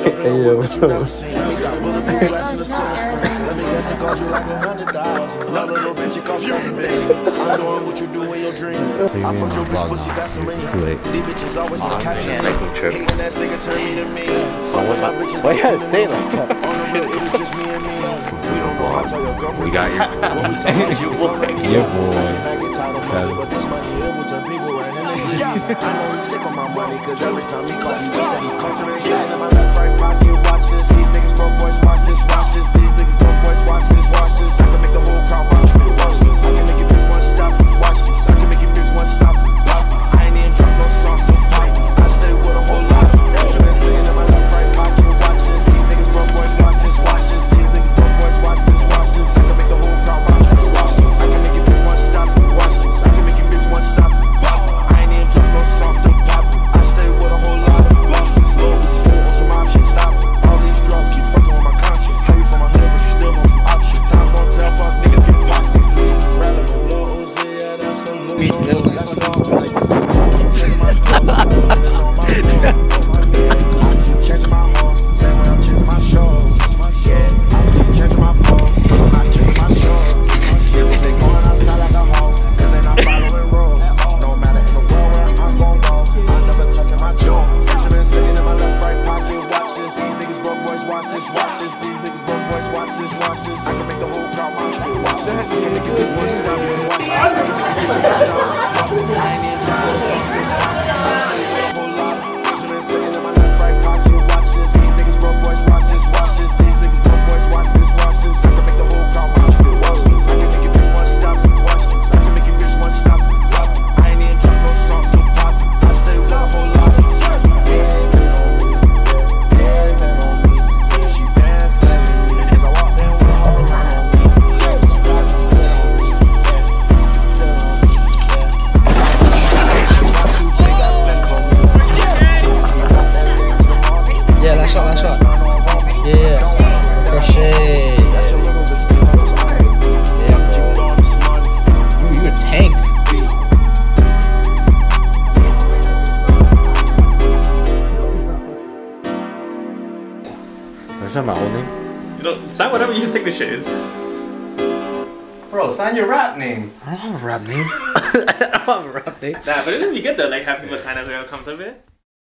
Hey, what you never seen. We got bulletproof glass in the center screen. Let me guess, it cost you like 100,000. Now little bitch, it cost 7 billion. I'm doing what you do in your dreams. I fucked your bitch pussy Vaseline. These bitches always want to capture me. Hating ass nigga turn me to me. Fuck with y'all bitches like to me. On the real, it was just me and me. We don't know how to tell your girlfriend. We got you. When we saw her, she was on the Yeah, boy. I get tired of money, but this money, it will turn people right in the I know he's sick of my money, cause every time he calls, he steady constantly sitting in my left, right pocket. Watch this, these niggas broke boys, watch this, watch this. These niggas broke boys, watch this, watch this. I can make the whole crowd watch me, watch this. I can make your bitch one stop, watch this. I can make your bitch one stop, pop. I ain't even drunk no sauce to pop. I stay with a whole lot of Benjamin sitting in my left, right pocket. Watch this, these niggas broke boys, watch this, watch this. These niggas broke boys, watch this, watch this. I can make the whole crowd watch this, watch this. I can make your bitch one stop, watch this. I can make your bitch one stop, pop. I ain't even drunk no sauce to pop. I stay with a whole lot of bosses. Slow, still on some options, stop. All these drugs keep fucking with my conscience. How you from my hood, but you still want some option? Time gon' tell, fuck niggas get popped with fleas. Rather than Lil Uzi, yeah, that's a little. That's all. Keep checking my clothes, on my road. I keep checking my horse, same way I'm checking my shows. Yeah, I keep checking my posts, but I'm not checking my shows. Niggas they going outside like a hoe, cause they not following rules. No matter in the world where I'm gon' go, I never tucking my jaw. Benjamin sitting in my left, right pocket. Watch this, these niggas broke boys, watch this, watch this. These niggas broke boys, watch this, watch this. I can make the whole crowd watch this, watch this. I can make it this one stop, watch this. I can make it this one stop. I ain't even trying to songs to pop. I stay with a whole lot of Benjamin sitting in my left, right pocket. Watch this, these niggas broke boys, watch this, watch this. These niggas broke boys, watch this, watch this. I can make the whole crowd watch this, watch this. I can make it this one stop, watch this. I can make it this one stop, pop. I ain't even trying no songs to pop. I stay with a whole lot of Is that my old name? You know, sign whatever your signature is. Bro, sign your rap name. I don't have a rap name. I don't have a rap name. Nah, but it would be good though, like having people sign as they all come to it.